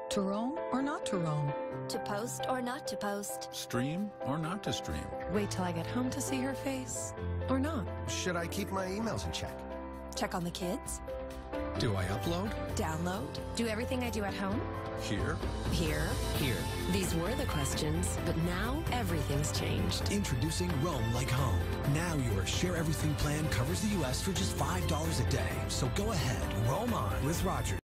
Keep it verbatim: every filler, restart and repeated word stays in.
To roam or not to roam? To post or not to post? Stream or not to stream? Wait till I get home to see her face or not? Should I keep my emails in check? Check on the kids? Do I upload? Download? Do everything I do at home? Here? Here? Here. These were the questions, but now everything's changed. Introducing Roam Like Home. Now your Share Everything plan covers the U S for just five dollars a day. So go ahead, roam on with Rogers.